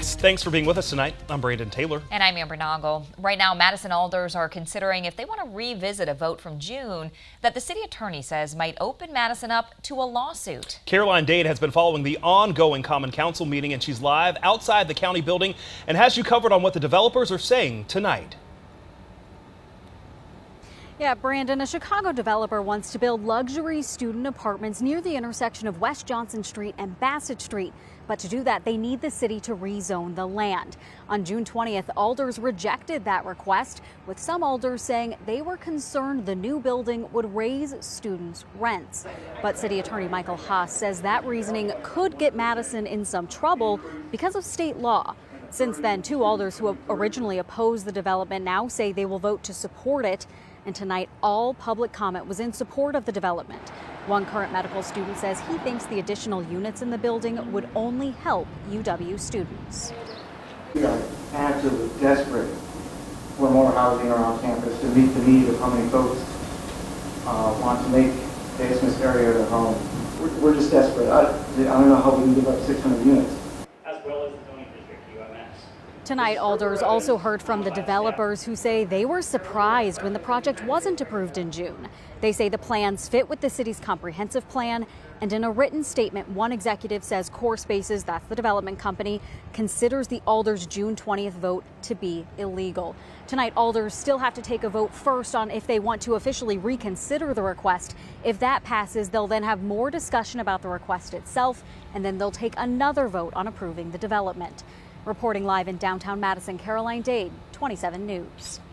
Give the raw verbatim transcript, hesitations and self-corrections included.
Yes, thanks for being with us tonight. I'm Brandon Taylor. And I'm Amber Noggle. Right now, Madison Alders are considering if they want to revisit a vote from June that the city attorney says might open Madison up to a lawsuit. Caroline Dade has been following the ongoing Common Council meeting, and she's live outside the county building and has you covered on what the developers are saying tonight. Yeah, Brandon, a Chicago developer wants to build luxury student apartments near the intersection of West Johnson Street and Bassett Street. But to do that, they need the city to rezone the land. On June twentieth, Alders rejected that request, with some Alders saying they were concerned the new building would raise students' rents. But City Attorney Michael Haas says that reasoning could get Madison in some trouble because of state law. Since then, two Alders who originally opposed the development now say they will vote to support it. And tonight, all public comment was in support of the development. One current medical student says he thinks the additional units in the building would only help U W students. We are absolutely desperate for more housing around campus to meet the need of how many folks uh, want to make the Isthmus area their home. We're, we're just desperate. I, I don't know how we can give up six hundred units. As well as the zoning district, U M S. Tonight, Alders also heard from the developers who say they were surprised when the project wasn't approved in June. They say the plans fit with the city's comprehensive plan, and in a written statement, one executive says Core Spaces, that's the development company, considers the Alders June twentieth vote to be illegal. Tonight, Alders still have to take a vote first on if they want to officially reconsider the request. If that passes, they'll then have more discussion about the request itself, and then they'll take another vote on approving the development. Reporting live in downtown Madison, Caroline Dade, twenty-seven News.